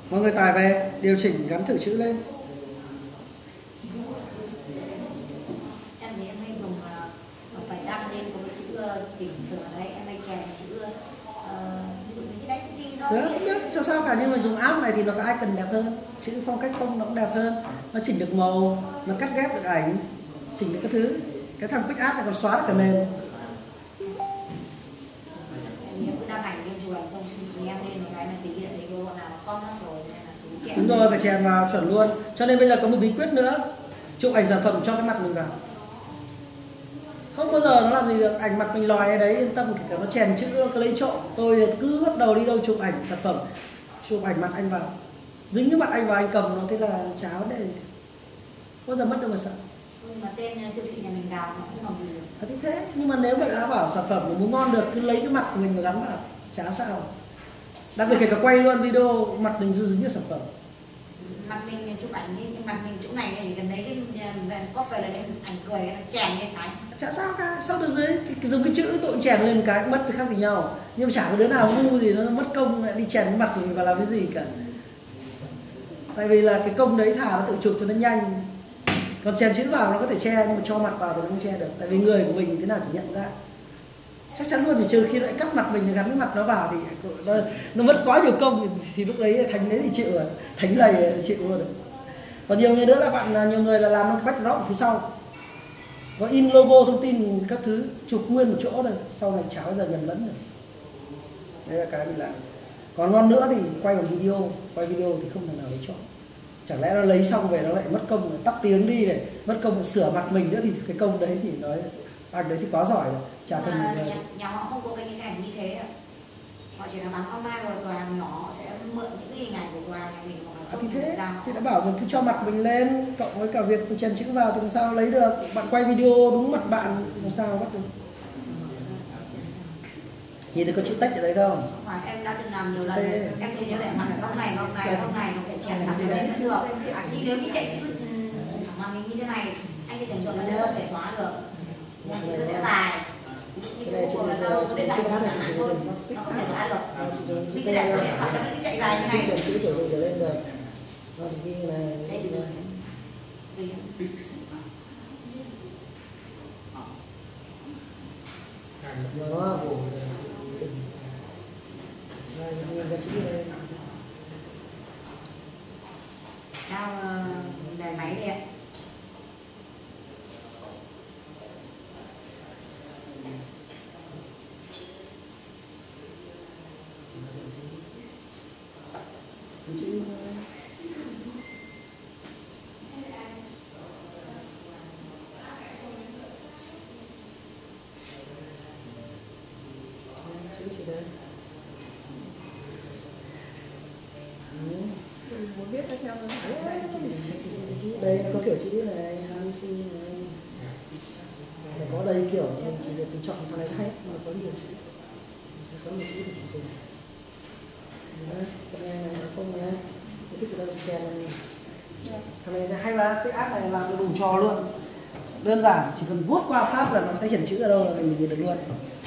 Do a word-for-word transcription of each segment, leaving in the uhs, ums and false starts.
Mọi người tải về điều chỉnh gắn thử chữ lên. Em thì em hay dùng uh, phải đăng lên có cái chữ uh, chỉnh sửa đấy, em hay chèn chữ uh, ví dụ như cái đấy cái gì đó. Đấy, không biết cho sao cả, nhưng mà dùng app này thì nó có icon đẹp hơn, chữ phong cách phông nó cũng đẹp hơn, nó chỉnh được màu, nó cắt ghép được ảnh, chỉnh được các thứ. Cái thằng Pick Art này còn xóa được cả nền. Đúng rồi, phải chèn vào chuẩn luôn. Cho nên bây giờ có một bí quyết nữa, chụp ảnh sản phẩm cho cái mặt mình vào. Không bao giờ nó làm gì được, ảnh mặt mình lòi ở đấy yên tâm, kể cả nó chèn chữ nó lấy trộm. Tôi cứ bắt đầu đi đâu chụp ảnh sản phẩm, chụp ảnh mặt anh vào, dính cái mặt anh vào anh cầm nó thế là cháo để bao giờ mất đâu mà sợ. Mà tên siêu thị nhà mình đào nó không làm gì được. À, thì thế, nhưng mà nếu mà đã bảo sản phẩm mà muốn ngon được cứ lấy cái mặt của mình mà gắn vào, chả sao. Đặc biệt kể cả quay luôn video mặt mình dính với sản phẩm. Mặt mình chụp ảnh nhưng mặt mình chỗ này thì gần đấy cái có phải là đến ảnh cười nó chèn lên cái. Chả sao cả, sao được dưới cái, dùng cái chữ tội chèn lên một cái mất cái khác gì nhau. Nhưng mà chả có đứa nào ngu gì nó mất công lại đi chèn cái mặt của mình vào làm cái gì cả. Tại vì là cái công đấy thả nó tự chụp cho nó nhanh. Còn chèn chữ vào nó có thể che, nhưng mà cho mặt vào thì nó không che được. Tại vì người của mình thế nào chỉ nhận ra. Chắc chắn luôn, chỉ trừ khi lại cắt mặt mình gắn cái mặt nó vào thì nó, nó mất quá nhiều công thì, thì lúc đấy thành đấy thì chịu rồi, thành lầy chịu luôn rồi. Còn nhiều người nữa là bạn, nhiều người là làm nó backdrop ở phía sau, có in logo thông tin các thứ, chụp nguyên một chỗ rồi, sau này chả bao giờ nhầm lẫn rồi. Đấy là cái mình làm. Còn ngon nữa thì quay một video, quay video thì không thể nào lấy chọn. Chẳng lẽ nó lấy xong về nó lại mất công tắt tiếng đi này, mất công sửa mặt mình nữa thì cái công đấy thì nói anh đấy thì quá giỏi rồi. Chả cần nhà, nhà họ không có cái những ảnh như thế đâu. Họ chỉ là bán online rồi cửa hàng nhỏ họ sẽ mượn những cái hình ảnh của cửa hàng nhà mình hoặc là à, thì thế thì đã bảo mình cứ cho mặt mình lên cộng với cả việc mình chèn chữ vào thì làm sao lấy được. Bạn quay video đúng mặt bạn làm sao bắt được. Nhìn thấy có chữ text ở đấy không? Phải, em đã từng làm nhiều lần. Em thấy nhớ để mặt ở góc này, góc này, góc này nó phải chèn mặt lên chưa? À, nhưng nếu như chạy chữ thẳng màn hình như thế này, anh thì tưởng tượng là sẽ không thể xóa được. Một chữ nó sẽ dài. Cái này chữ là đâu đến lại nó chẳng hạn thôi, nó không thể xóa được. Vì cái đẹp số điện thoại nó cứ chạy dài như này. Chữ kiểu gì trở lên được. Nó thì ghi này. Đây thì nó đây nhìn ra chữ đây. Sao đèn máy đi ạ. Chữ chữ chỉ đây. Muốn biết nó theo đây nó có kiểu chữ này, a bê xê này, phải có đây kiểu mình chỉ việc mình chọn thằng này hay mà có nhiều chữ, có nhiều chữ thì chỉ dùng. Đấy, cái này là không này, cái thích cái đâu chèn này, thằng này hay mà, cái app này làm đủ trò luôn, đơn giản chỉ cần vuốt qua pháp là nó sẽ hiển chữ ở đâu là mình nhìn được luôn.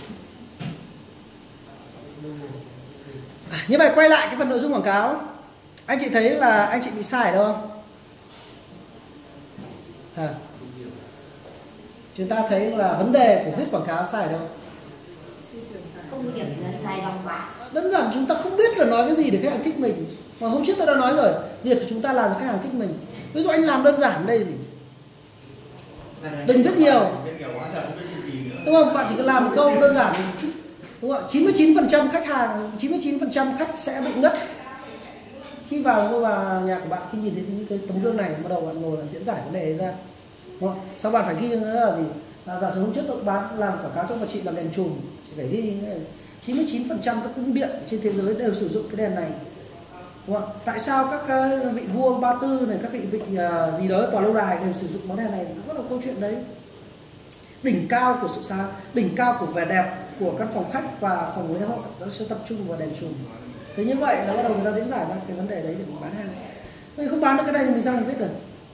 À, như vậy quay lại cái phần nội dung quảng cáo, anh chị thấy là anh chị bị sai ở đâu không? À, chúng ta thấy là vấn đề của viết quảng cáo sai ở đâu? Không có điểm dài dòng quá. Đơn giản chúng ta không biết là nói cái gì để khách hàng thích mình. Mà hôm trước tôi đã nói rồi, việc của chúng ta làm cho khách hàng thích mình. Ví dụ anh làm đơn giản đây gì? Đừng viết nhiều. Đúng không? Bạn chỉ cần làm một câu đơn giản. Đúng không? chín mươi chín phần trăm khách hàng, chín mươi chín phần trăm khách sẽ bị ngất khi vào mua vào nhà của bạn, khi nhìn thấy những cái tấm gương này, bắt đầu bạn ngồi là diễn giải vấn đề ấy ra. Đúng không? Sau bạn phải ghi nữa là gì? Là giả sử hôm trước tôi bán làm quảng cáo cho bà chị làm đèn chùm, chị phải ghi chín mươi chín phần trăm các cung điện trên thế giới đều sử dụng cái đèn này. Đúng không? Tại sao các vị vua Ba Tư này, các vị vị uh, gì đó tòa lâu đài đều sử dụng món đèn này? Rất là câu chuyện đấy. Đỉnh cao của sự sáng, đỉnh cao của vẻ đẹp của các phòng khách và phòng lễ hội nó sẽ tập trung vào đèn chùm. Thế như vậy là bắt đầu người ta diễn giải ra cái vấn đề đấy để mình bán hàng. Mình không bán được cái này thì mình sao mình viết được?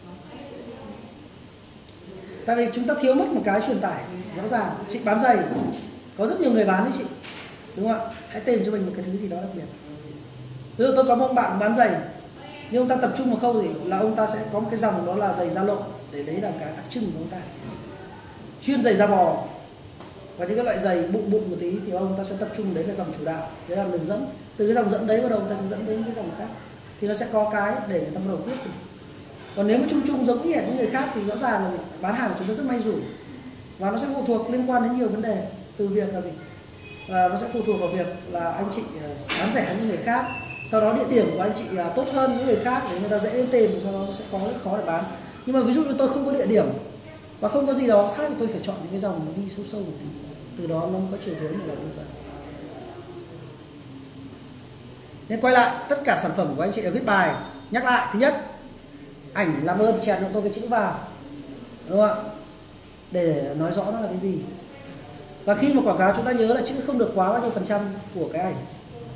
Tại vì chúng ta thiếu mất một cái truyền tải rõ ràng. Chị bán giày, có rất nhiều người bán đấy chị, đúng không ạ? Hãy tìm cho mình một cái thứ gì đó đặc biệt. Ví dụ tôi có một bạn bán giày, nhưng ông ta tập trung vào khâu gì là ông ta sẽ có một cái dòng đó là giày da lộ, để đấy là cái đặc trưng của ông ta. Chuyên giày da bò và những cái loại giày bụng bụng một tí thì ông ta sẽ tập trung đấy là dòng chủ đạo, đấy là đường dẫn. Từ cái dòng dẫn đấy bắt đầu ông ta sẽ dẫn đến cái dòng khác, thì nó sẽ có cái để người ta bắt đầu viết được. Còn nếu mà chung chung giống như những người khác thì rõ ràng là bán hàng của chúng ta rất may rủi, và nó sẽ phụ thuộc liên quan đến nhiều vấn đề. Từ việc là gì, và nó sẽ phụ thuộc vào việc là anh chị bán rẻ hơn những người khác, sau đó địa điểm của anh chị tốt hơn những người khác để người ta dễ đến tìm, sau đó sẽ có rất khó để bán. Nhưng mà ví dụ như tôi không có địa điểm và không có gì đó khác thì tôi phải chọn những cái dòng nó đi sâu sâu một tí, từ đó nó có chiều hướng để làm ra. Nên quay lại, tất cả sản phẩm của anh chị là viết bài. Nhắc lại, thứ nhất, ảnh làm ơn chèn cho tôi cái chữ vào, đúng không ạ, để nói rõ nó là cái gì. Và khi mà quảng cáo chúng ta nhớ là chữ không được quá bao nhiêu phần trăm của cái ảnh,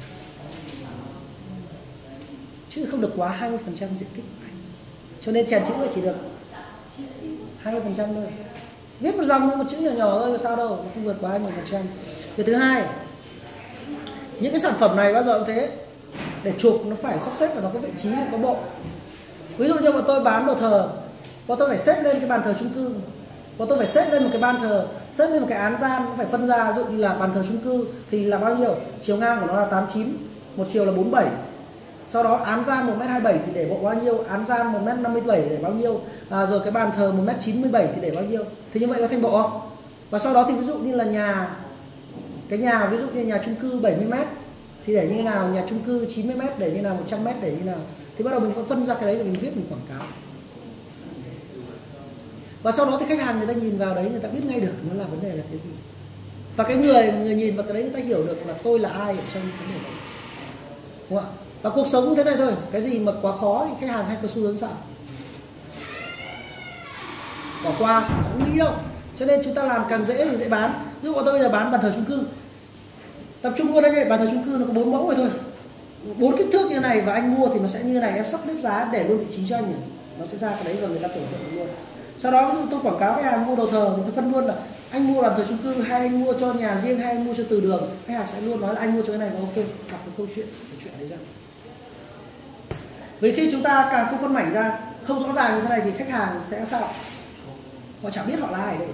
chữ không được quá hai mươi phần trăm diện tích ảnh. Cho nên chèn chữ chỉ được hai mươi phần trăm thôi. Viết một dòng một chữ nhỏ nhỏ thôi, sao đâu, nó không vượt quá hai mươi phần trăm. Cái thứ hai, những cái sản phẩm này bao giờ cũng thế, để chụp nó phải sắp xếp và nó có vị trí, có bộ. Ví dụ như mà tôi bán đồ thờ, và tôi phải xếp lên cái bàn thờ chung cư, và tôi phải xếp lên một cái ban thờ, xếp lên một cái án gian, nó phải phân ra. Ví dụ như là bàn thờ chung cư thì là bao nhiêu, chiều ngang của nó là tám chín, một chiều là bốn bảy. Sau đó án gian một mét hai mươi bảy thì để bộ bao nhiêu, án gian một mét năm mươi bảy để bao nhiêu, à, rồi cái bàn thờ một mét chín mươi bảy thì để bao nhiêu. Thì như vậy nó thành bộ không? Và sau đó thì ví dụ như là nhà, cái nhà ví dụ như nhà chung cư bảy mươi mét thì để như thế nào, nhà chung cư chín mươi mét để như nào, một trăm mét để như nào. Thì bắt đầu mình phân ra cái đấy và mình viết, mình quảng cáo. Và sau đó thì khách hàng người ta nhìn vào đấy, người ta biết ngay được nó là vấn đề là cái gì. Và cái người người nhìn vào cái đấy, người ta hiểu được là tôi là ai ở trong vấn đề đấy, đúng không ạ? Và cuộc sống như thế này thôi, cái gì mà quá khó thì khách hàng hay có xu hướng sợ bỏ qua, không nghĩ đâu. Cho nên chúng ta làm càng dễ thì dễ bán. Ví dụ bọn tôi là bán bàn thờ chung cư, tập trung luôn đấy, bàn thờ chung cư nó có bốn mẫu rồi thôi, bốn kích thước như này, và anh mua thì nó sẽ như này, em sắp xếp giá để luôn vị trí cho anh, nó sẽ ra cái đấy và người ta tưởng tượng luôn. Sau đó ví dụ tôi quảng cáo khách hàng mua đồ thờ thì tôi phân luôn là anh mua bàn thờ chung cư hay anh mua cho nhà riêng hay anh mua cho từ đường, khách hàng sẽ luôn nói là anh mua cho cái này và ok, đọc cái câu chuyện cái chuyện đấy ra. Vì khi chúng ta càng không phân mảnh ra, không rõ ràng như thế này thì khách hàng sẽ sao? Họ chẳng biết họ là ai đây.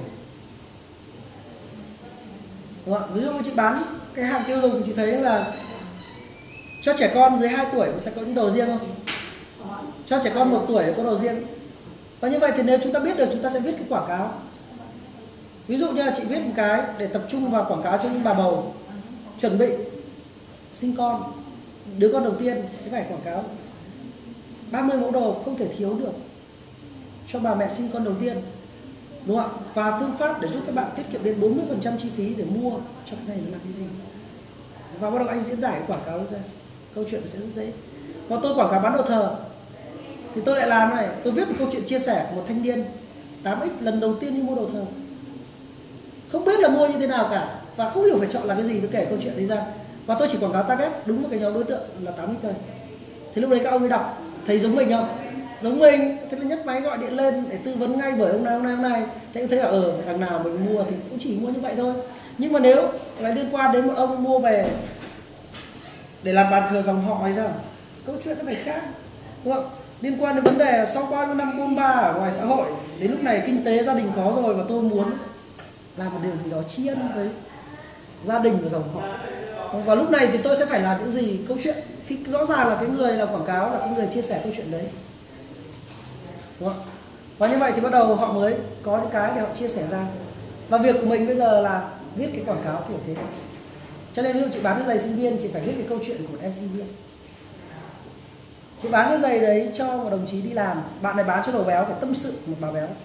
Đúng không? Ví dụ như chị bán cái hàng tiêu dùng, chị thấy là cho trẻ con dưới hai tuổi sẽ có những đồ riêng không? Cho trẻ con một tuổi có đồ riêng. Và như vậy thì nếu chúng ta biết được, chúng ta sẽ viết cái quảng cáo. Ví dụ như là chị viết một cái để tập trung vào quảng cáo cho những bà bầu chuẩn bị sinh con, đứa con đầu tiên sẽ phải quảng cáo ba mươi mẫu đồ không thể thiếu được cho bà mẹ sinh con đầu tiên, đúng không ạ? Và phương pháp để giúp các bạn tiết kiệm đến bốn mươi phần trăm chi phí để mua cho cái này là cái gì. Và bắt đầu anh diễn giải cái quảng cáo ra, câu chuyện sẽ rất dễ. Còn tôi quảng cáo bán đồ thờ thì tôi lại làm này, tôi viết một câu chuyện chia sẻ của một thanh niên tám x lần đầu tiên đi mua đồ thờ, không biết là mua như thế nào cả và không hiểu phải chọn là cái gì, tôi kể câu chuyện đấy ra và tôi chỉ quảng cáo target đúng một cái nhóm đối tượng là tám x thôi. Thì lúc đấy các ông ấy đọc thấy giống mình không? Giống mình, thế là nhấc máy gọi điện lên để tư vấn ngay bởi ông này ông này ông này. Thế cũng thấy là ở đằng nào mình mua thì cũng chỉ mua như vậy thôi. Nhưng mà nếu lại liên quan đến một ông mua về để làm bàn thờ dòng họ hay sao, câu chuyện nó phải khác, đúng không? Liên quan đến vấn đề sau bao nhiêu năm bôn ba ở ngoài xã hội, đến lúc này kinh tế gia đình có rồi và tôi muốn làm một điều gì đó tri ân với gia đình và dòng họ. Và lúc này thì tôi sẽ phải làm những gì, câu chuyện thì rõ ràng là cái người làm quảng cáo là cái người chia sẻ câu chuyện đấy, đúng không? Và như vậy thì bắt đầu họ mới có những cái để họ chia sẻ ra. Và việc của mình bây giờ là viết cái quảng cáo kiểu thế. Cho nên ví dụ chị bán cái giày sinh viên, chị phải viết cái câu chuyện của một em sinh viên. Chị bán cái giày đấy cho một đồng chí đi làm, bạn này bán cho đồ béo phải tâm sự một bà béo,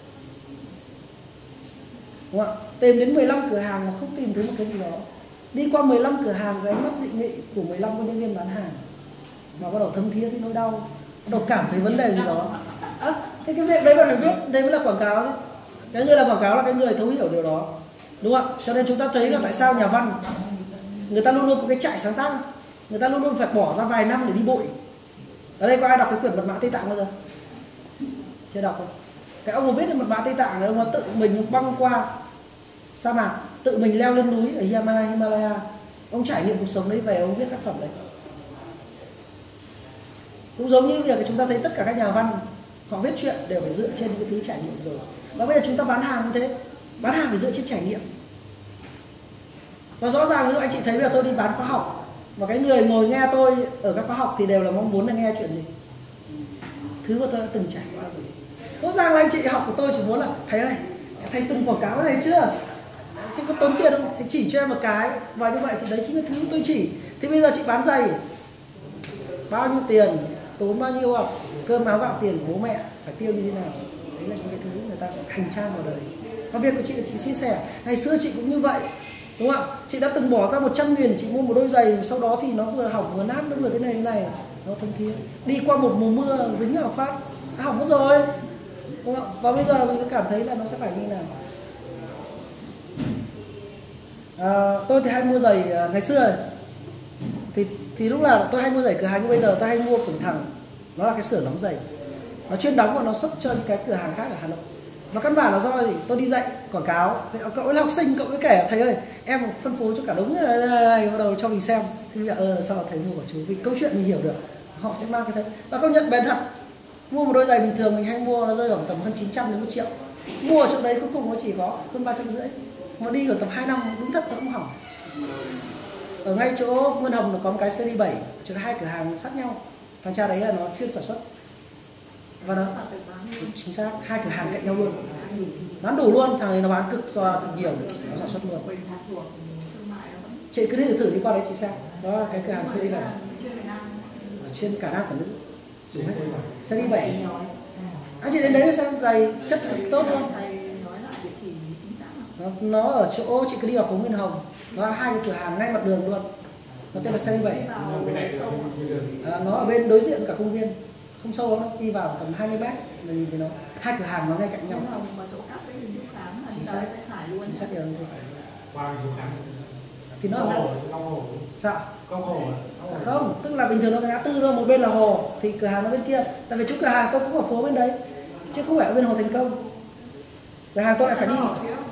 đúng không? Tìm đến mười lăm cửa hàng mà không tìm thấy một cái gì đó. Đi qua mười lăm cửa hàng với ánh mắt dị nghị của mười lăm nhân viên bán hàng mà bắt đầu thấm thía thấy nỗi đau, bắt đầu cảm thấy vấn đề gì đó. À, thế cái việc đấy bạn phải biết, đấy mới là quảng cáo chứ. Cái người làm quảng cáo là cái người thấu hiểu điều đó, đúng không? Cho nên chúng ta thấy là tại sao nhà văn người ta luôn luôn có cái trại sáng tác, người ta luôn luôn phải bỏ ra vài năm để đi bụi. Ở đây có ai đọc cái quyển Mật mã Tây Tạng bao giờ? Chưa đọc không? Cái ông mà viết cái Mật mã Tây Tạng này, ông ấy tự mình băng qua sa mạc, tự mình leo lên núi ở Himalaya, Himalaya. Ông trải nghiệm cuộc sống đấy về ông viết tác phẩm đấy. Cũng giống như việc chúng ta thấy tất cả các nhà văn họ viết chuyện đều phải dựa trên những cái thứ trải nghiệm rồi. Và bây giờ chúng ta bán hàng như thế, bán hàng phải dựa trên trải nghiệm. Và rõ ràng ví dụ anh chị thấy bây giờ tôi đi bán khóa học, và cái người ngồi nghe tôi ở các khóa học thì đều là mong muốn là nghe chuyện gì? Thứ mà tôi đã từng trải qua rồi. Rõ ràng là anh chị học của tôi chỉ muốn là thầy ơi, thầy từng quảng cáo cái này chưa? Thì có tốn tiền không? Thì chỉ cho em một cái. Và như vậy thì đấy chính là thứ tôi chỉ. Thì bây giờ chị bán giày, bao nhiêu tiền, tốn bao nhiêu học, cơm áo gạo tiền của bố mẹ phải tiêu như thế nào? Đấy là những cái thứ người ta hành trang vào đời. Và việc của chị là chị chia sẻ. Ngày xưa chị cũng như vậy, đúng không ạ? Chị đã từng bỏ ra một trăm nghìn chị mua một đôi giày, sau đó thì nó vừa hỏng vừa nát, nó vừa thế này thế này, nó thông thiên. Đi qua một mùa mưa dính vào phát, đã hỏng mất rồi, đúng không? Và bây giờ mình cảm thấy là nó sẽ phải như nào? À, tôi thì hay mua giày ngày xưa thì thì lúc là tôi hay mua giày cửa hàng, nhưng bây giờ tôi hay mua Phường Thằng, nó là cái xưởng đóng giày, nó chuyên đóng và nó xuất cho những cái cửa hàng khác ở Hà Nội. Và căn bản là do gì? Tôi đi dạy quảng cáo, cậu ấy là học sinh, cậu ấy kể thầy ơi em phân phối cho cả đống này, này bắt đầu cho mình xem, thì bây giờ ờ, sao thầy mua của chú, vì câu chuyện mình hiểu được họ sẽ mang cái thế. Và công nhận bền thật, mua một đôi giày bình thường mình hay mua nó rơi khoảng tầm hơn chín trăm đến một triệu, mua ở chỗ đấy cuối cùng nó chỉ có hơn ba trăm rưỡi, mà đi ở tầm hai năm đúng thật nó không hỏng. Ở ngay chỗ Nguyên Hồng nó có một cái series bảy, chỗ hai cửa hàng sát nhau, thằng cha đấy là nó chuyên sản xuất. Và nó chính xác hai cửa hàng cạnh nhau luôn, bán đủ luôn, thằng này nó bán cực do nhiều, nó sản xuất luôn. Chị cứ đi thử đi qua đấy chị xem, đó là cái cửa hàng series bảy, chuyên cả nam cả nữ, đúng hết. Series bảy, anh chị đến đấy xem giày chất cực tốt luôn. Nó, nó ở chỗ chị cứ đi vào phố Nguyên Hồng, nó là hai cái cửa hàng ngay mặt đường luôn, nó tên là series bảy. À, nó ở bên đối diện cả công viên, không sâu lắm, đi vào tầm hai mươi mét là nhìn thấy nó, hai cửa hàng nó ngay cạnh nhau. Chính xác, chính xác điều này. Thì nó ở sao? Không, tức là bình thường nó ngã tư thôi, một bên là hồ thì cửa hàng nó bên kia. Tại vì chỗ cửa hàng tôi cũng ở phố bên đấy, chứ không phải ở bên Hồ Thành Công. Cửa hàng tôi lại phải đi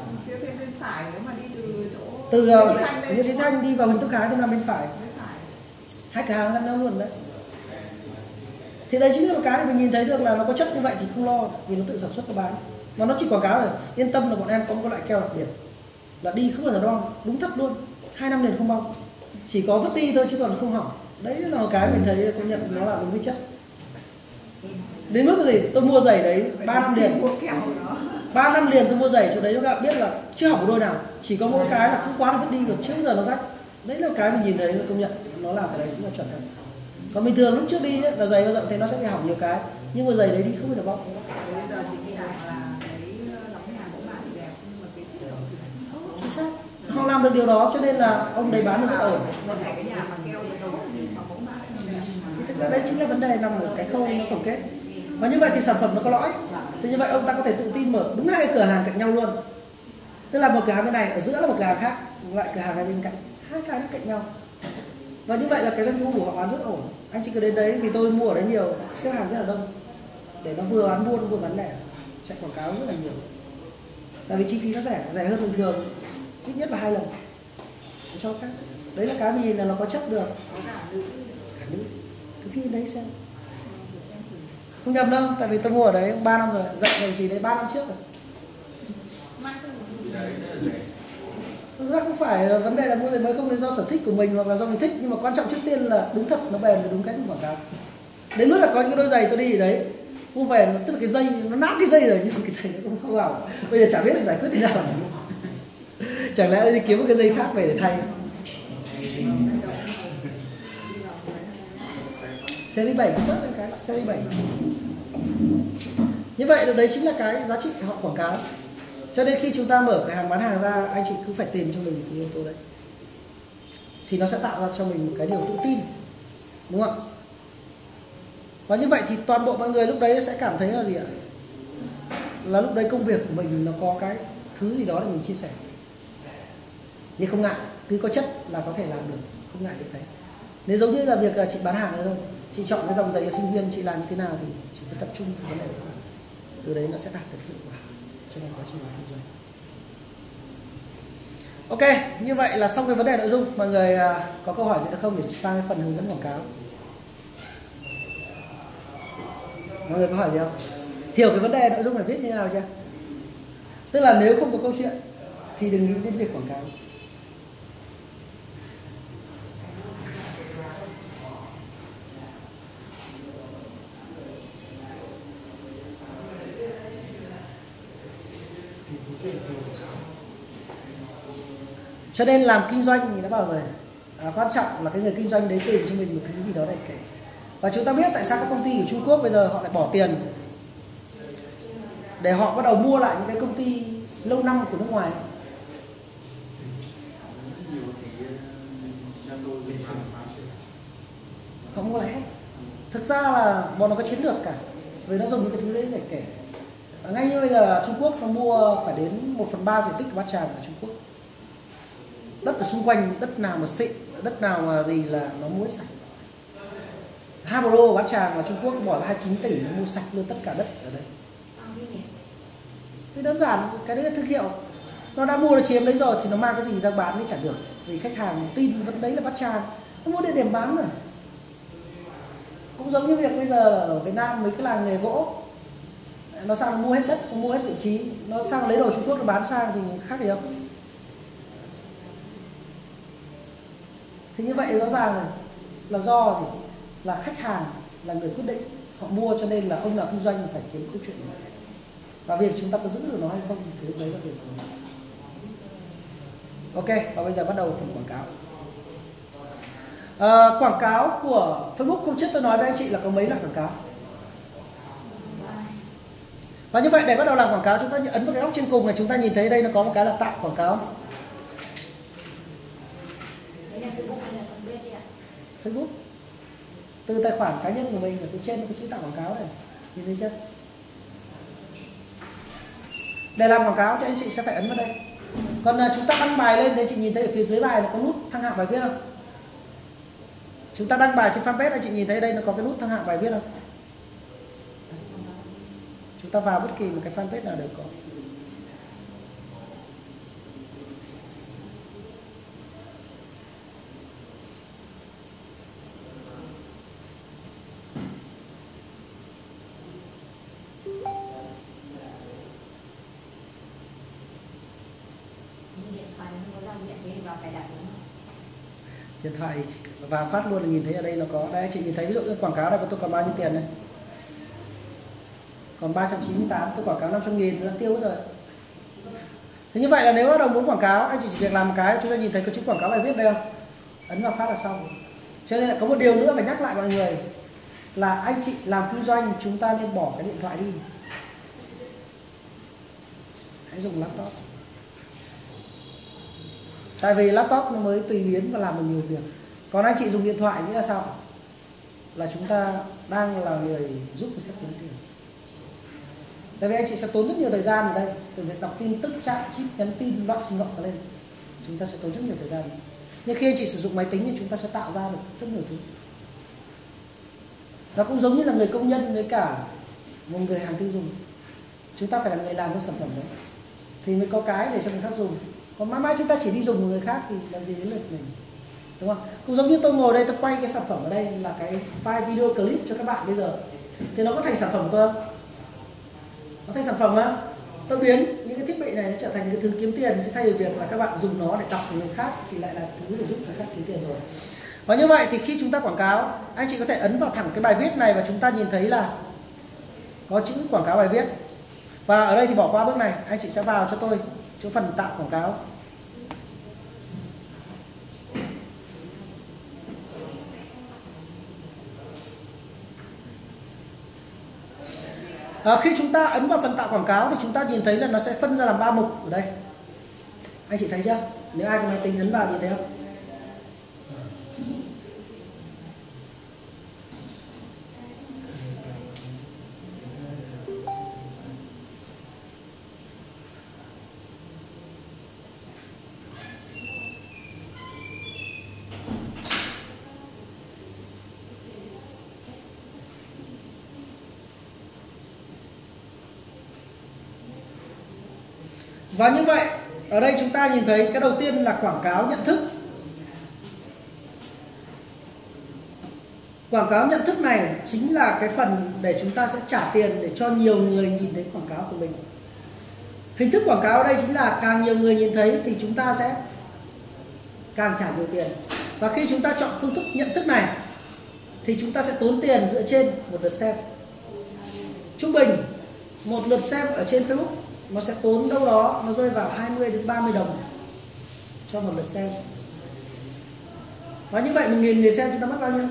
từ Nguyễn Chí Thanh đi vào Huỳnh Thúc Kháng thì nằm bên phải. Hai cửa hàng ngăn nhau luôn đấy. Thì đây chính là một cái mình nhìn thấy được là nó có chất như vậy thì không lo, vì nó tự sản xuất nó bán. Mà nó chỉ quảng cáo rồi, yên tâm là bọn em có một loại keo đặc biệt là đi không bao giờ đo, đúng thật luôn, hai năm liền không bong, chỉ có vứt đi thôi chứ còn không hỏng. Đấy là một cái mình thấy công nhận nó là đúng cái chất. Đến mức gì tôi mua giày đấy ba năm liền, ba năm liền tôi mua giày chỗ đấy, các bạn biết là chưa hỏng một đôi nào, chỉ có mỗi cái là cũng quá là vứt đi rồi, trước giờ nó rách. Đấy là cái mình nhìn thấy công nhận nó làm cái đấy cũng là chuẩn thật. Còn bình thường lúc trước đi ấy, là giày bao giờ thì nó sẽ bị hỏng nhiều cái, nhưng mà giày đấy đi không bao giờ bong. Chính xác, họ làm được điều đó cho nên là ông đấy bán được rất ổn. Thực ra đấy chính là vấn đề nằm ở cái khâu nó tổng kết. Và như vậy thì sản phẩm nó có lõi. Thì như vậy ông ta có thể tự tin mở đúng hai cái cửa hàng cạnh nhau luôn. Tức là một cửa hàng bên này, ở giữa là một cửa hàng khác, lại cửa hàng này bên cạnh, hai cái nó cạnh nhau. Và như vậy là cái doanh thu của họ bán rất ổn. Anh chỉ cứ đến đấy, vì tôi mua ở đấy nhiều, xếp hàng rất là đông, để nó vừa bán buôn vừa bán lẻ, chạy quảng cáo rất là nhiều. Tại vì chi phí nó rẻ, rẻ hơn bình thường ít nhất là hai lần cho khác. Đấy là cái mình nhìn là nó có chất được. Cả nữ, cái phim đấy xem không nhầm đâu, tại vì tôi mua ở đấy ba năm rồi, dạy đồng chí đấy ba năm trước rồi. Thực ra không phải vấn đề là mua giày mới không, là do sở thích của mình hoặc là do mình thích, nhưng mà quan trọng trước tiên là đúng thật, nó bền và đúng cách quảng cáo. Đến mức là có những đôi giày tôi đi ở đấy mua về, tức là cái dây nó nát cái dây rồi, nhưng mà cái giày nó cũng không vào. Bây giờ chả biết giải quyết thế nào, chẳng lẽ đi kiếm một cái dây khác về để thay. Series bảy có sớt cái series bảy. Như vậy là đấy chính là cái giá trị họ quảng cáo. Cho nên khi chúng ta mở cửa hàng bán hàng ra, anh chị cứ phải tìm cho mình cái yếu tố đấy, thì nó sẽ tạo ra cho mình một cái điều tự tin, đúng không ạ? Và như vậy thì toàn bộ mọi người lúc đấy sẽ cảm thấy là gì ạ? Là lúc đấy công việc của mình nó có cái thứ gì đó để mình chia sẻ. Nhưng không ngại, cứ có chất là có thể làm được, không ngại được đấy. Nếu giống như là việc chị bán hàng đấy thôi, chị chọn cái dòng giày cho sinh viên, chị làm như thế nào thì chị cứ tập trung vào vấn đề đấy. Từ đấy nó sẽ đạt được hiệu quả trong quá trình kinh doanh. Ok, như vậy là xong cái vấn đề nội dung. Mọi người có câu hỏi gì được không để sang cái phần hướng dẫn quảng cáo? Mọi người có hỏi gì không? Hiểu cái vấn đề nội dung phải viết như thế nào chưa? Tức là nếu không có câu chuyện thì đừng nghĩ đến việc quảng cáo. Cho nên làm kinh doanh thì đã bảo rồi, à, quan trọng là cái người kinh doanh đấy tìm cho mình một cái gì đó để kể. Và chúng ta biết tại sao các công ty của Trung Quốc bây giờ họ lại bỏ tiền để họ bắt đầu mua lại những cái công ty lâu năm của nước ngoài. Không có lẽ thực ra là bọn nó có chiến lược cả, vì nó dùng những cái thứ đấy để kể. À, ngay như bây giờ Trung Quốc nó mua phải đến một phần ba diện tích của Bát Tràng ở Trung Quốc. Đất ở xung quanh, đất nào mà xịn, đất nào mà gì là nó mua sạch. Habro Bát Tràng mà Trung Quốc bỏ ra hai mươi chín tỷ nó mua sạch luôn tất cả đất ở đây. Thì đơn giản, cái đấy là thương hiệu. Nó đã mua được chiếm đấy rồi thì nó mang cái gì ra bán đi chả được. Vì khách hàng tin vẫn đấy là Bát Tràng. Nó mua địa điểm bán rồi. Cũng giống như việc bây giờ ở Việt Nam mấy cái làng nghề gỗ, nó sang nó mua hết đất, nó mua hết vị trí, nó sang lấy đồ Trung Quốc nó bán sang thì khác gì không? Thì như vậy rõ ràng là, là do gì? Là khách hàng là người quyết định, họ mua cho nên là ông nào kinh doanh phải kiếm câu chuyện này. Và việc chúng ta có giữ được nó hay không thì lúc đấy là việc của mình. Ok, và bây giờ bắt đầu phần quảng cáo. À, quảng cáo của Facebook hôm trước tôi nói với anh chị là có mấy loại quảng cáo. Và như vậy để bắt đầu làm quảng cáo, chúng ta ấn vào cái góc trên cùng này, chúng ta nhìn thấy đây nó có một cái là tạo quảng cáo. Facebook từ tài khoản cá nhân của mình ở phía trên có chữ tạo quảng cáo này, nhìn thấy chưa? Để làm quảng cáo thì anh chị sẽ phải ấn vào đây. Còn là chúng ta đăng bài lên thì anh chị nhìn thấy ở phía dưới bài nó có nút thăng hạng bài viết không? Chúng ta đăng bài trên fanpage anh chị nhìn thấy đây nó có cái nút thăng hạng bài viết không? Chúng ta vào bất kỳ một cái fanpage nào đều có. Điện thoại vào phát luôn là nhìn thấy ở đây nó có. Đây anh chị nhìn thấy ví dụ quảng cáo này của tôi còn bao nhiêu tiền này, còn ba trăm chín mươi tám, tôi quảng cáo năm trăm nghìn nó tiêu rồi. Thế như vậy là nếu bắt đầu muốn quảng cáo, anh chị chỉ việc làm một cái, chúng ta nhìn thấy có chữ quảng cáo bài viết đây không? Ấn vào phát là xong. Cho nên là có một điều nữa phải nhắc lại mọi người là anh chị làm kinh doanh chúng ta nên bỏ cái điện thoại đi, hãy dùng laptop. Tại vì laptop nó mới tùy biến và làm được nhiều việc. Còn anh chị dùng điện thoại nghĩa là sao? Là chúng ta đang là người giúp người khác kiếm tiền. Tại vì anh chị sẽ tốn rất nhiều thời gian ở đây, từ việc đọc tin tức, chat, chip, nhắn tin, loại sinh ngọc lên. Chúng ta sẽ tốn rất nhiều thời gian. Nhưng khi anh chị sử dụng máy tính thì chúng ta sẽ tạo ra được rất nhiều thứ. Nó cũng giống như là người công nhân với cả một người hàng tiêu dùng. Chúng ta phải là người làm cái sản phẩm đấy thì mới có cái để cho người khác dùng. Còn mãi mãi chúng ta chỉ đi dùng một người khác thì làm gì đến lượt mình, đúng không? Cũng giống như tôi ngồi đây tôi quay cái sản phẩm ở đây là cái file video clip cho các bạn bây giờ, thì nó có thành sản phẩm của tôi không? Nó thành sản phẩm á? Tôi biến những cái thiết bị này nó trở thành cái thứ kiếm tiền, chứ thay vì việc là các bạn dùng nó để đọc của người khác thì lại là thứ để giúp người khác kiếm tiền rồi. Và như vậy thì khi chúng ta quảng cáo, anh chị có thể ấn vào thẳng cái bài viết này và chúng ta nhìn thấy là có chữ quảng cáo bài viết. Và ở đây thì bỏ qua bước này, anh chị sẽ vào cho tôi chỗ phần tạo quảng cáo. À, khi chúng ta ấn vào phần tạo quảng cáo thì chúng ta nhìn thấy là nó sẽ phân ra làm ba mục ở đây. Anh chị thấy chưa? Nếu ai có máy tính ấn vào nhìn thấy không? Và như vậy, ở đây chúng ta nhìn thấy cái đầu tiên là quảng cáo nhận thức. Quảng cáo nhận thức này chính là cái phần để chúng ta sẽ trả tiền để cho nhiều người nhìn thấy quảng cáo của mình. Hình thức quảng cáo ở đây chính là càng nhiều người nhìn thấy thì chúng ta sẽ càng trả nhiều tiền. Và khi chúng ta chọn phương thức nhận thức này thì chúng ta sẽ tốn tiền dựa trên một lượt xem. Trung bình một lượt xem ở trên Facebook nó sẽ tốn đâu đó nó rơi vào hai mươi đến ba mươi đồng cho một lượt xem. Và như vậy một nghìn người xem chúng ta mất bao nhiêu?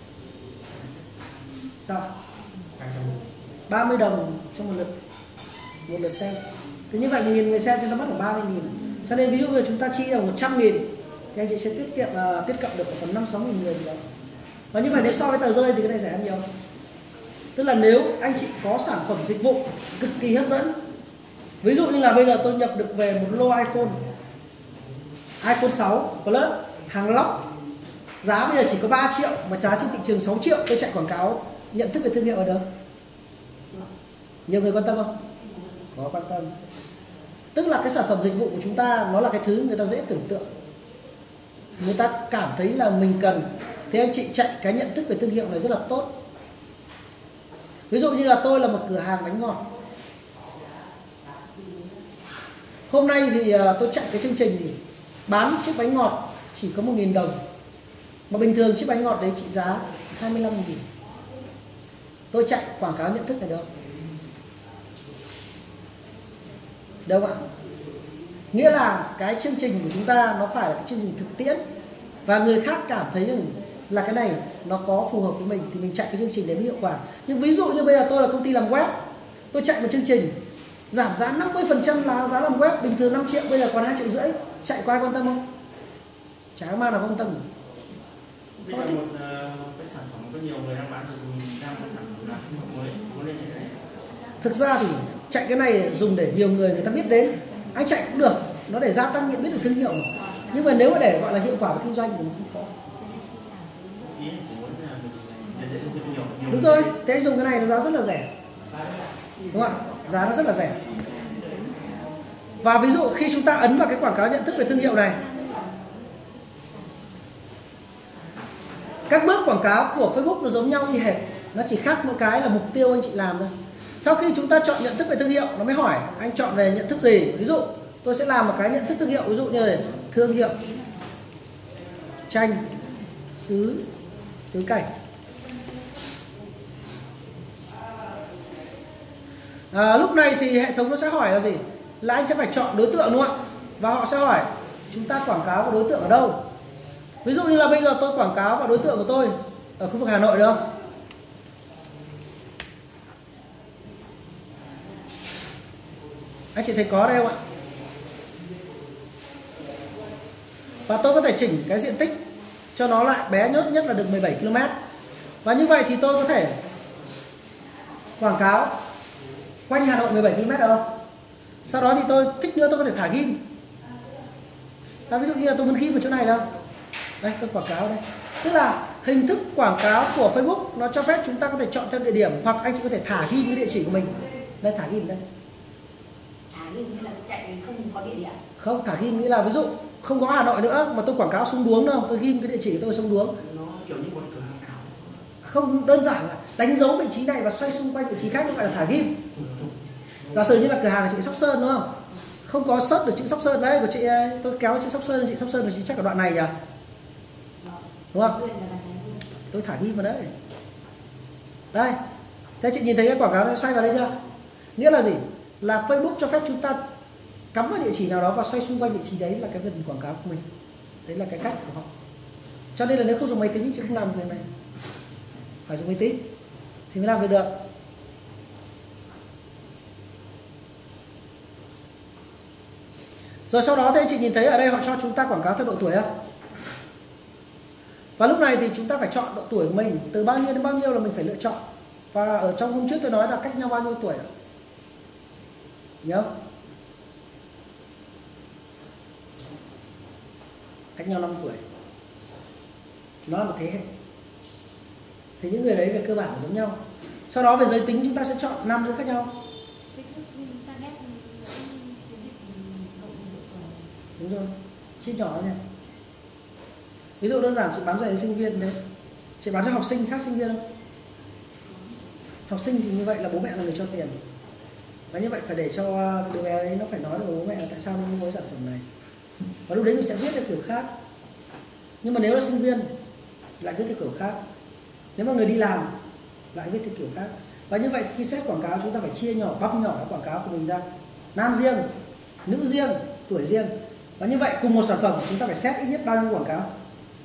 Sao? ba mươi đồng cho một lượt một lượt xem. Thế như vậy một nghìn người xem chúng ta mất khoảng ba mươi nghìn. Cho nên ví dụ như chúng ta chi là một trăm nghìn thì anh chị sẽ tiết kiệm uh, tiết kiệm được khoảng năm sáu nghìn người gì đó. Và như vậy nếu so với tờ rơi thì cái này rẻ hơn nhiều. Tức là nếu anh chị có sản phẩm dịch vụ cực kỳ hấp dẫn, ví dụ như là bây giờ tôi nhập được về một lô iPhone iPhone sáu Plus hàng lóc, giá bây giờ chỉ có ba triệu mà giá trên thị trường sáu triệu, tôi chạy quảng cáo nhận thức về thương hiệu ở đâu? Nhiều người quan tâm không? Có quan tâm. Tức là cái sản phẩm dịch vụ của chúng ta nó là cái thứ người ta dễ tưởng tượng, người ta cảm thấy là mình cần, thì anh chị chạy cái nhận thức về thương hiệu này rất là tốt. Ví dụ như là tôi là một cửa hàng bánh ngọt, hôm nay thì tôi chạy cái chương trình thì bán chiếc bánh ngọt chỉ có một nghìn đồng, mà bình thường chiếc bánh ngọt đấy trị giá hai mươi lăm nghìn. Tôi chạy quảng cáo nhận thức này được không? Đâu ạ? Nghĩa là cái chương trình của chúng ta nó phải là cái chương trình thực tiễn, và người khác cảm thấy rằng là cái này nó có phù hợp với mình thì mình chạy cái chương trình đấy mới hiệu quả. Nhưng ví dụ như bây giờ tôi là công ty làm web, tôi chạy một chương trình giảm giá năm mươi phần trăm là giá làm web, bình thường năm triệu bây giờ còn hai triệu rưỡi, chạy có ai quan tâm không? Chả có ai nào quan tâm. Bây giờ một uh, cái sản phẩm có nhiều người đang bán được đang có sản phẩm là mới có nên như thế này. Thực ra thì chạy cái này dùng để nhiều người người ta biết đến, anh chạy cũng được, nó để gia tăng nhận biết được thương hiệu. Nhưng mà nếu mà để gọi là hiệu quả về kinh doanh thì nó không có. Đúng rồi, thế anh dùng cái này nó giá rất là rẻ, đúng không ạ? Giá nó rất là rẻ. Và ví dụ khi chúng ta ấn vào cái quảng cáo nhận thức về thương hiệu này, các bước quảng cáo của Facebook nó giống nhau như hệt, nó chỉ khác mỗi cái là mục tiêu anh chị làm thôi. Sau khi chúng ta chọn nhận thức về thương hiệu, nó mới hỏi anh chọn về nhận thức gì. Ví dụ tôi sẽ làm một cái nhận thức thương hiệu, ví dụ như là thương hiệu chanh xứ tứ cảnh. À, lúc này thì hệ thống nó sẽ hỏi là gì? Là anh sẽ phải chọn đối tượng, đúng không ạ? Và họ sẽ hỏi chúng ta quảng cáo vào đối tượng ở đâu. Ví dụ như là bây giờ tôi quảng cáo vào đối tượng của tôi ở khu vực Hà Nội được không? Anh chị thấy có đây không ạ? Và tôi có thể chỉnh cái diện tích cho nó lại bé nhất nhất là được mười bảy ki lô mét. Và như vậy thì tôi có thể quảng cáo quanh Hà Nội mười bảy ki lô mét được không? Sau đó thì tôi thích nữa tôi có thể thả ghim. Và ví dụ như là tôi muốn ghim ở chỗ này đâu. Đây tôi quảng cáo đây. Tức là hình thức quảng cáo của Facebook nó cho phép chúng ta có thể chọn thêm địa điểm, hoặc anh chị có thể thả ghim cái địa chỉ của mình. Đây thả ghim đây. Thả ghim nghĩa là chạy không có địa điểm. Không, thả ghim nghĩa là ví dụ không có Hà Nội nữa mà tôi quảng cáo sông Đuống đâu, tôi ghim cái địa chỉ của tôi sông Đuống. Nó kiểu như một cửa hàng ảo. Không, đơn giản là đánh dấu vị trí này và xoay xung quanh vị trí khác, nó gọi là thả ghim. Giả sử như là cửa hàng của chị Sóc Sơn, đúng không? Không có search được chữ Sóc Sơn đấy của chị, tôi kéo chữ Sóc Sơn, chị Sóc Sơn là chị chắc ở đoạn này nhỉ? Đúng không? Tôi thả ghim vào đấy. Đây. Thế chị nhìn thấy cái quảng cáo này xoay vào đây chưa? Nghĩa là gì? Là Facebook cho phép chúng ta cắm vào địa chỉ nào đó và xoay xung quanh địa chỉ đấy là cái phần quảng cáo của mình. Đấy là cái cách của họ. Cho nên là nếu không dùng máy tính chị không làm việc này. Phải dùng máy tính thì mới làm việc được. Rồi sau đó thì anh chị nhìn thấy ở đây họ cho chúng ta quảng cáo theo độ tuổi không? Và lúc này thì chúng ta phải chọn độ tuổi của mình, từ bao nhiêu đến bao nhiêu là mình phải lựa chọn. Và ở trong hôm trước tôi nói là cách nhau bao nhiêu tuổi. Nhớ không? Cách nhau năm tuổi. Nó là một thế hệ. Thì những người đấy về cơ bản là giống nhau. Sau đó về giới tính chúng ta sẽ chọn năm đứa khác nhau. Đúng rồi, chip nhỏ nha. Ví dụ đơn giản chị bán giày sinh viên đấy, Chị bán cho học sinh khác sinh viên không? Học sinh thì như vậy là bố mẹ là người cho tiền. Và như vậy phải để cho đứa bé ấy nó phải nói với bố mẹ là tại sao nó mua cái sản phẩm này. Và lúc đấy mình sẽ viết theo kiểu khác. Nhưng mà nếu là sinh viên lại viết theo kiểu khác. Nếu mà người đi làm lại viết theo kiểu khác. Và như vậy khi xét quảng cáo chúng ta phải chia nhỏ, bóc nhỏ quảng cáo của mình ra. Nam riêng, nữ riêng, tuổi riêng. Và như vậy cùng một sản phẩm chúng ta phải xét ít nhất bao nhiêu quảng cáo.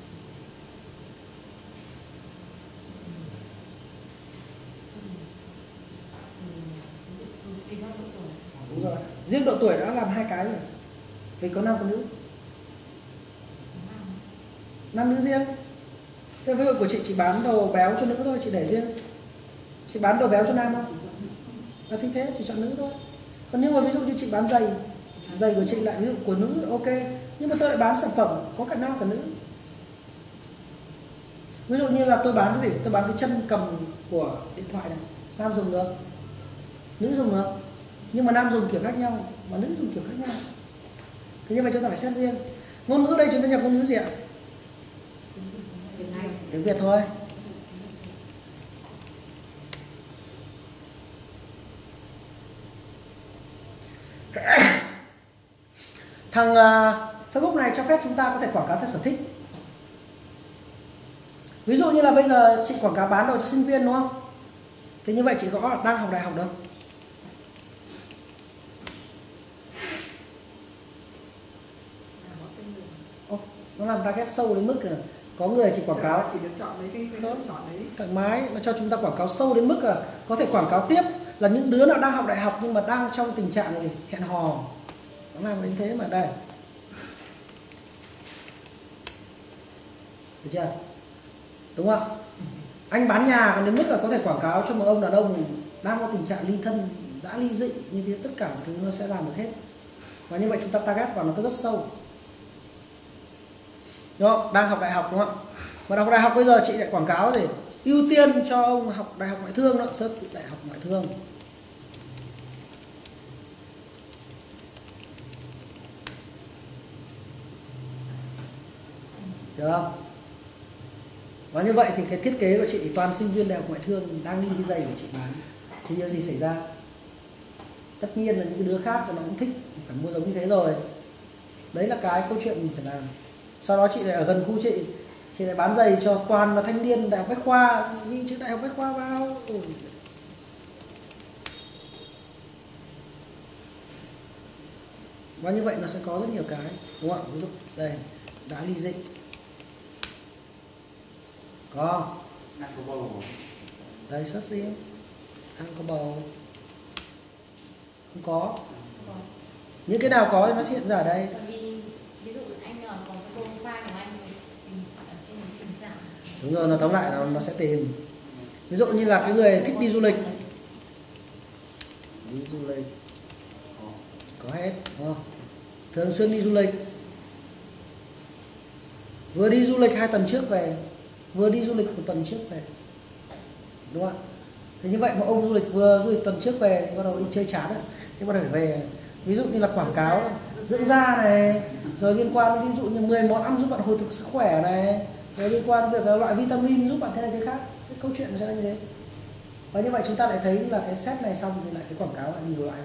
Đúng rồi. Riêng độ tuổi đã làm hai cái rồi. Vì có nam có nữ. Nam nữ riêng. Thế ví dụ của chị chỉ bán đồ béo cho nữ thôi, chị để riêng. Chị bán đồ béo cho nam không? À, thì thế chỉ chọn nữ thôi. Còn nhưng mà ví dụ như chị bán giày, giày của chị lại ví dụ của nữ ok, nhưng mà tôi lại bán sản phẩm có cả nam cả nữ. Ví dụ như là tôi bán cái gì? Tôi bán cái chân cầm của điện thoại này, nam dùng được, nữ dùng được. Nhưng mà nam dùng kiểu khác nhau, mà nữ dùng kiểu khác nhau. Thế nhưng mà chúng ta phải xét riêng. Ngôn ngữ đây chúng ta nhập ngôn ngữ gì ạ? Tiếng Việt thôi. Thằng uh, Facebook này cho phép chúng ta có thể quảng cáo theo sở thích. Ví dụ như là bây giờ chị quảng cáo bán đồ cho sinh viên đúng không? Thì như vậy chị gõ là đang học đại học đâu. Ô, nó làm target sâu đến mức kìa. Có người chỉ quảng cáo chỉ được chọn mấy cái, cái chọn đấy thoải mái, nó cho chúng ta quảng cáo sâu đến mức là có thể quảng cáo tiếp là những đứa nào đang học đại học nhưng mà đang trong tình trạng là gì? Hẹn hò. Nó làm đến thế mà đây. Được chưa? Đúng không? Anh bán nhà còn đến mức là có thể quảng cáo cho một ông đàn ông đang có tình trạng ly thân, đã ly dị, như thế tất cả mọi thứ nó sẽ làm được hết. Và như vậy chúng ta target vào nó có rất sâu. Đúng không? Đang học đại học đúng không? Mà học đại học bây giờ chị lại quảng cáo gì? Ưu tiên cho ông học đại học ngoại thương đó, search đại học ngoại thương. Được không? Và như vậy thì cái thiết kế của chị toàn sinh viên đại học ngoại thương đang đi cái giày của chị bán. Thì điều gì xảy ra? Tất nhiên là những đứa khác nó cũng thích phải mua giống như thế rồi. Đấy là cái câu chuyện mình phải làm. Sau đó chị lại ở gần khu chị, chị lại bán giày cho toàn là thanh niên đại học Bách Khoa, ghi chữ đại học Bách Khoa vào. Ôi. Và như vậy nó sẽ có rất nhiều cái, đúng không? Ví dụ đây, đã ly dị. Có không? Đang có bầu. Đây search gì? Đang có bầu. Không có. Những cái nào có thì nó sẽ hiện ra ở đây. Ví dụ anh có cái profile của anh ở trên tình trạng. Đúng rồi, nó tóm lại nó, nó sẽ tìm. Ví dụ như là cái người thích đi du lịch. Đi du lịch. Có hết, đúng không? Thường xuyên đi du lịch. Vừa đi du lịch hai tuần trước về, vừa đi du lịch một tuần trước về. Đúng không ạ? Thế như vậy mà ông du lịch vừa du lịch tuần trước về thì bắt đầu đi chơi chán rồi. Thì bắt đầu phải về. Ví dụ như là quảng cáo dưỡng da này, rồi liên quan ví dụ như mười món ăn giúp bạn hồi phục sức khỏe này, rồi liên quan việc loại vitamin giúp bạn thế này thế khác. Cái câu chuyện nó sẽ là như thế. Và như vậy chúng ta lại thấy là cái set này xong thì lại cái quảng cáo lại nhiều loại.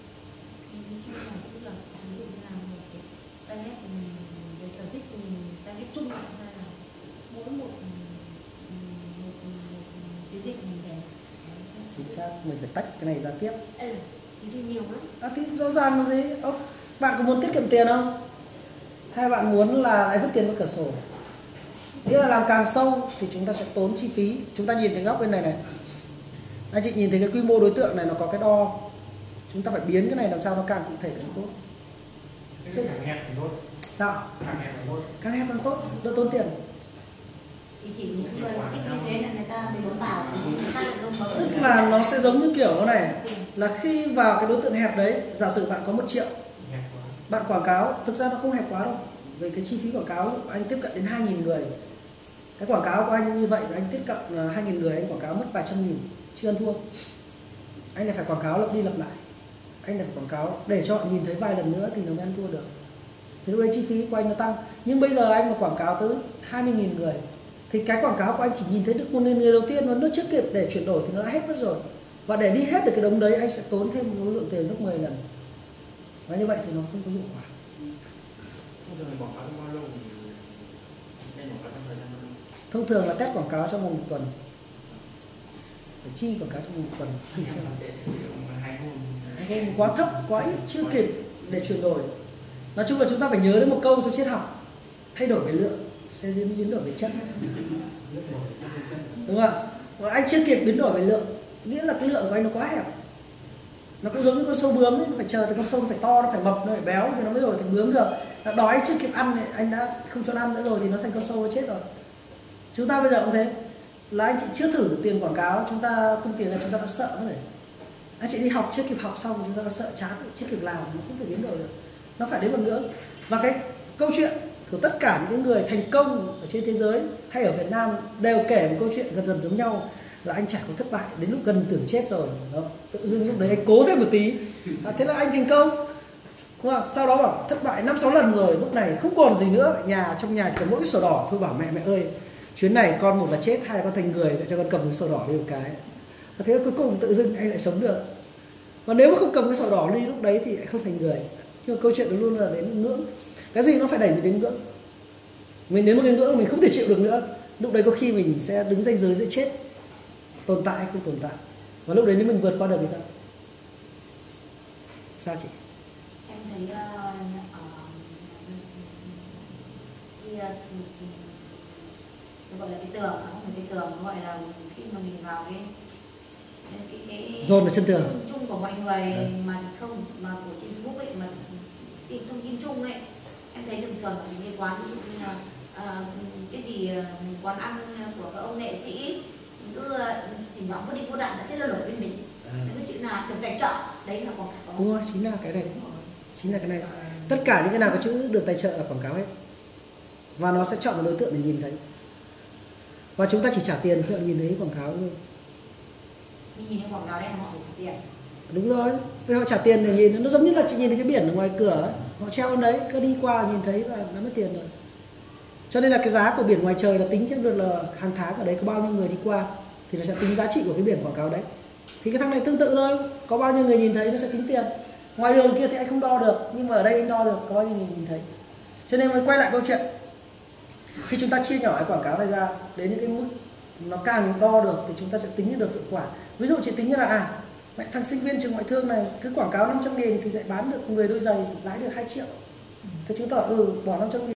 Chính xác, mình phải tách cái này ra tiếp. Ừ, thì nhiều lắm. À, thì rõ ràng là gì? Ô, bạn có muốn tiết kiệm tiền không? Hay bạn muốn là lại vứt tiền vào cửa sổ? Nghĩa là làm càng sâu thì chúng ta sẽ tốn chi phí. Chúng ta nhìn thấy góc bên này này. Anh chị nhìn thấy cái quy mô đối tượng này nó có cái đo. Chúng ta phải biến cái này làm sao nó càng cụ thể càng tốt. Cái càng hẹp càng tốt. Sao? Càng hẹp càng tốt. Càng hẹp càng tốt, đỡ tốn tiền. Thì chỉ những người thích như thế là người ta muốn vào, người ta lại không có. Tức là nó sẽ giống như kiểu này, là khi vào cái đối tượng hẹp đấy, giả sử bạn có một triệu, bạn quảng cáo, thực ra nó không hẹp quá đâu. Về cái chi phí quảng cáo, anh tiếp cận đến hai nghìn người. Cái quảng cáo của anh như vậy, anh tiếp cận hai nghìn người, anh quảng cáo mất vài trăm nghìn, chưa ăn thua. Anh lại phải quảng cáo lặp đi lặp lại. Anh lại phải quảng cáo để cho họ nhìn thấy vài lần nữa thì nó mới ăn thua được. Thì lúc đấy chi phí của anh nó tăng. Nhưng bây giờ anh mà quảng cáo tới hai mươi nghìn người thì cái quảng cáo của anh chỉ nhìn thấy được một nghìn người đầu tiên, nó chưa kịp để chuyển đổi thì nó đã hết mất rồi. Và để đi hết được cái đống đấy anh sẽ tốn thêm một lượng tiền gấp mười lần. Và như vậy thì nó không có hiệu quả. Thông thường là test quảng cáo trong vòng một tuần, phải chi quảng cáo trong vòng một tuần thì sẽ quá thấp, quá ít, chưa kịp để chuyển đổi. Nói chung là chúng ta phải nhớ đến một câu trong triết học: thay đổi về lượng sẽ diễn biến đổi về chất, đúng không ạ? Anh chưa kịp biến đổi về lượng, nghĩa là cái lượng của anh nó quá hẹp. Nó cũng giống như con sâu bướm ấy, nó phải chờ tới con sâu nó phải to, nó phải mập, nó phải béo thì nó mới đổi thành bướm được. Nó đói chưa kịp ăn thì anh đã không cho nó ăn nữa rồi thì nó thành con sâu, nó chết rồi. Chúng ta bây giờ cũng thế, là anh chị chưa thử tiền quảng cáo, chúng ta tung tiền là chúng ta đã sợ rồi. Anh chị đi học chưa kịp học xong chúng ta đã sợ chán, chưa kịp làm, nó không thể biến đổi được. Nó phải đến một ngưỡng. Và cái câu chuyện của tất cả những người thành công ở trên thế giới hay ở Việt Nam đều kể một câu chuyện gần gần giống nhau, là anh trải qua thất bại đến lúc gần tưởng chết rồi, đó. Tự dưng lúc đấy anh cố thêm một tí, à, thế là anh thành công, đúng không? Sau đó bảo thất bại năm sáu lần rồi, lúc này không còn gì nữa, nhà trong nhà chỉ còn mỗi cái sổ đỏ thôi, bảo mẹ mẹ ơi chuyến này con một là chết, hai là con thành người, để cho con cầm cái sổ đỏ đi một cái. Và thế là cuối cùng tự dưng anh lại sống được. Và nếu mà không cầm cái sổ đỏ đi lúc đấy thì lại không thành người. Nhưng mà câu chuyện đó luôn là đến ngưỡng, cái gì nó phải đẩy mình đến ngưỡng. Mình đến một cái ngưỡng mình không thể chịu được nữa, lúc đấy có khi mình sẽ đứng ranh giới giữa chết, tồn tại hay không tồn tại. Và lúc đấy nếu mình vượt qua được thì sao? Sao chị? Em thấy uh, uh, uh, gọi là cái tường, không phải cái tường, gọi là khi mà mình vào cái cái cái dồn vào chân tường chung, chung của mọi người, ừ. mà không mà của trên Facebook ấy, mà tin thông tin chung ấy, em thấy thường thường ở những cái quán ví dụ như là uh, cái gì quán ăn của các ông nghệ sĩ cứ thỉnh thoảng vô đi vô đạn, thế là nổi bên mình, à. Cái chữ nào được tài trợ đấy là quảng cáo. Đúng rồi, chính là cái này, chính là cái này. Tất cả những cái nào có chữ được tài trợ là quảng cáo hết, và nó sẽ chọn một đối tượng để nhìn thấy, và chúng ta chỉ trả tiền khi họ nhìn thấy quảng cáo thôi. Nhìn thấy quảng cáo đây là họ phải trả tiền. Đúng rồi, vì họ trả tiền để nhìn, nó giống như là chị nhìn thấy cái biển ở ngoài cửa ấy, họ treo lên đấy, cứ đi qua nhìn thấy là nó mất tiền rồi. Cho nên là cái giá của biển ngoài trời là tính theo được là hàng tháng ở đấy có bao nhiêu người đi qua thì nó sẽ tính giá trị của cái biển quảng cáo đấy. Thì cái thằng này tương tự thôi, có bao nhiêu người nhìn thấy nó sẽ tính tiền. Ngoài đường kia thì anh không đo được, nhưng mà ở đây anh đo được có bao nhiêu người nhìn thấy. Cho nên mới quay lại câu chuyện, khi chúng ta chia nhỏ cái quảng cáo này ra đến những cái mức nó càng đo được thì chúng ta sẽ tính được hiệu quả. Ví dụ chị tính như là à, mẹ thằng sinh viên trường ngoại thương này cứ quảng cáo năm trăm nghìn thì lại bán được mười đôi giày, lãi được hai triệu. Thế chứng tỏ ừ bỏ năm trăm nghìn